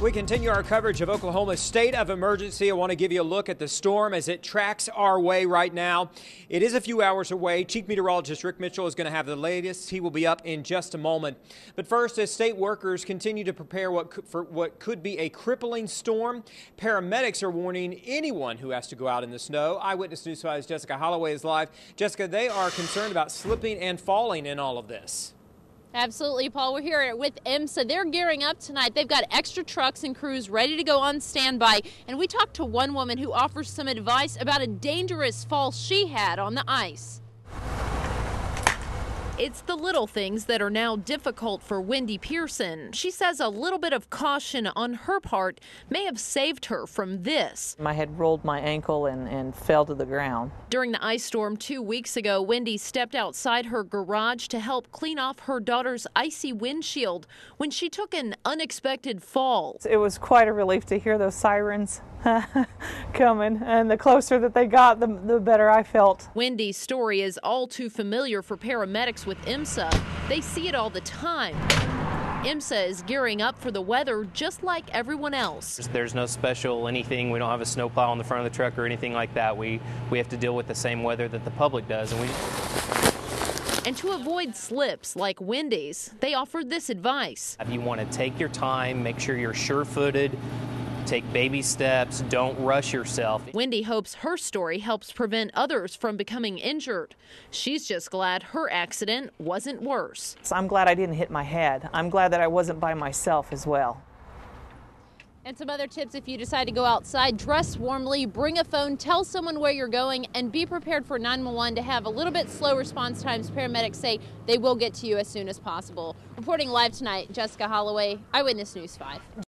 We continue our coverage of Oklahoma's state of emergency. I want to give you a look at the storm as it tracks our way right now. It is a few hours away. Chief Meteorologist Rick Mitchell is going to have the latest. He will be up in just a moment. But first, as state workers continue to prepare for what could be a crippling storm, paramedics are warning anyone who has to go out in the snow. Eyewitness News 5's Jessica Holloway is live. Jessica, they are concerned about slipping and falling in all of this. Absolutely, Paul. We're here with IMSA. They're gearing up tonight. They've got extra trucks and crews ready to go on standby. And we talked to one woman who offers some advice about a dangerous fall she had on the ice. It's the little things that are now difficult for Wendy Pearson. She says a little bit of caution on her part may have saved her from this. I had rolled my ankle and fell to the ground. During the ice storm 2 weeks ago, Wendy stepped outside her garage to help clean off her daughter's icy windshield when she took an unexpected fall. It was quite a relief to hear those sirens coming, and the closer that they got, the better I felt. Wendy's story is all too familiar for paramedics with IMSA. They see it all the time. IMSA is gearing up for the weather just like everyone else. There's no special anything. We don't have a snowplow on the front of the truck or anything like that. We have to deal with the same weather that the public does. And to avoid slips like Wendy's, they offered this advice. If you want to take your time, make sure you're sure-footed, take baby steps, don't rush yourself. Wendy hopes her story helps prevent others from becoming injured. She's just glad her accident wasn't worse. So I'm glad I didn't hit my head. I'm glad that I wasn't by myself as well. And some other tips if you decide to go outside: dress warmly, bring a phone, tell someone where you're going, and be prepared for 911 to have a little bit slow response times. Paramedics say they will get to you as soon as possible. Reporting live tonight, Jessica Holloway, Eyewitness News 5.